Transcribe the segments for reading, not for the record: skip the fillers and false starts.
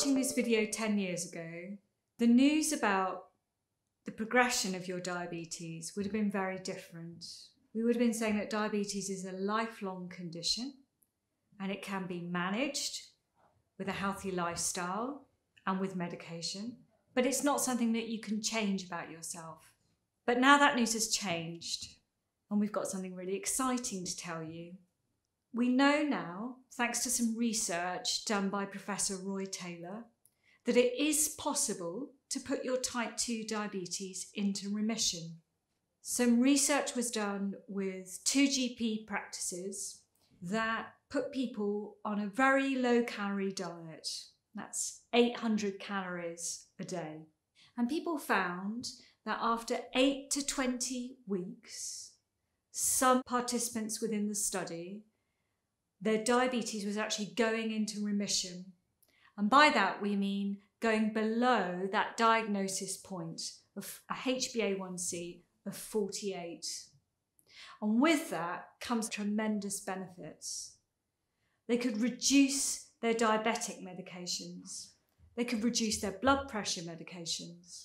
watching this video 10 years ago, the news about the progression of your diabetes would have been very different. We would have been saying that diabetes is a lifelong condition and it can be managed with a healthy lifestyle and with medication, but it's not something that you can change about yourself. But now that news has changed and we've got something really exciting to tell you. We know now, thanks to some research done by Professor Roy Taylor, that it is possible to put your type 2 diabetes into remission. Some research was done with 2 GP practices that put people on a very low calorie diet. That's 800 calories a day. And people found that after 8 to 20 weeks, some participants within the study, their diabetes was actually going into remission. And by that we mean going below that diagnosis point of a HbA1c of 48. And with that comes tremendous benefits. They could reduce their diabetic medications. They could reduce their blood pressure medications.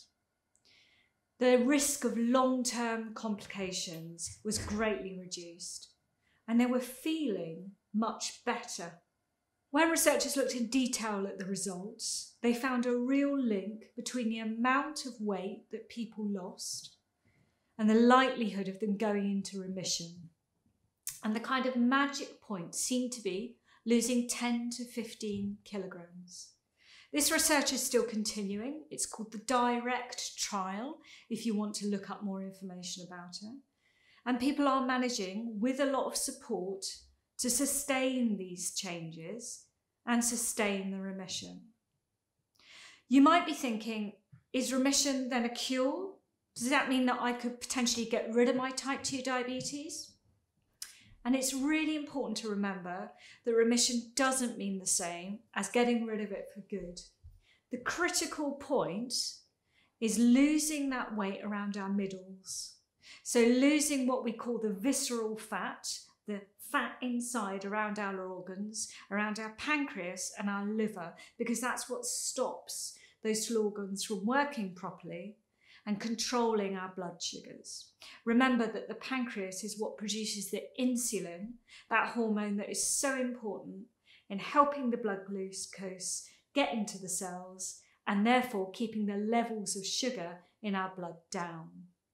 The risk of long-term complications was greatly reduced, and they were feeling much better. When researchers looked in detail at the results, they found a real link between the amount of weight that people lost and the likelihood of them going into remission. And the kind of magic point seemed to be losing 10 to 15 kilograms. This research is still continuing. It's called the DIRECT trial, if you want to look up more information about it. And people are managing, with a lot of support, to sustain these changes and sustain the remission. You might be thinking, is remission then a cure? Does that mean that I could potentially get rid of my type 2 diabetes? And it's really important to remember that remission doesn't mean the same as getting rid of it for good. The critical point is losing that weight around our middles. So losing what we call the visceral fat, the fat inside around our organs, around our pancreas and our liver, because that's what stops those two organs from working properly and controlling our blood sugars. Remember that the pancreas is what produces the insulin, that hormone that is so important in helping the blood glucose get into the cells and therefore keeping the levels of sugar in our blood down.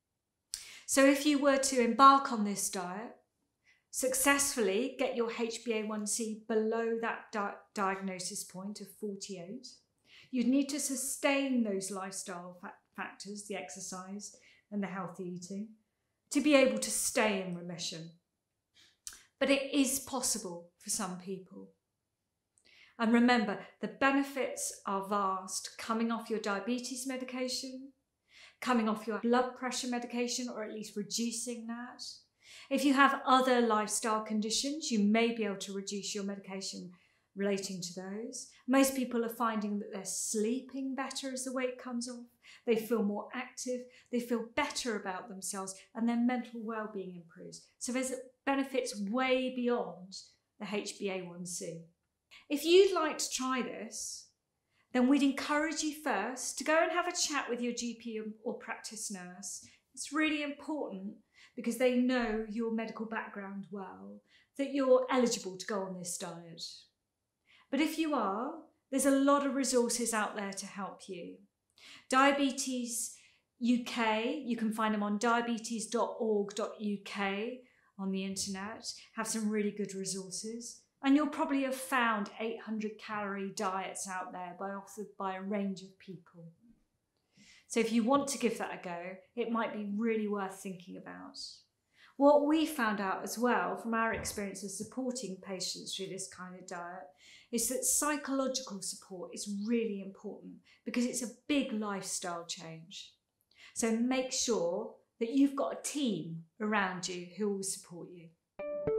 So if you were to embark on this diet, successfully get your HbA1c below that diagnosis point of 48, you'd need to sustain those lifestyle factors, the exercise and the healthy eating, to be able to stay in remission. But it is possible for some people. And remember, the benefits are vast, coming off your diabetes medication, coming off your blood pressure medication, or at least reducing that. If you have other lifestyle conditions, you may be able to reduce your medication relating to those. Most people are finding that they're sleeping better as the weight comes off. They feel more active, they feel better about themselves, and their mental well-being improves. So there's benefits way beyond the HbA1c. If you'd like to try this, then we'd encourage you first to go and have a chat with your GP or practice nurse. It's really important because they know your medical background well, that you're eligible to go on this diet. But if you are, there's a lot of resources out there to help you. Diabetes UK, you can find them on diabetes.org.uk on the internet, have some really good resources. And you'll probably have found 800 calorie diets out there authored by a range of people. So if you want to give that a go, it might be really worth thinking about. What we found out as well from our experience of supporting patients through this kind of diet is that psychological support is really important because it's a big lifestyle change. So make sure that you've got a team around you who will support you.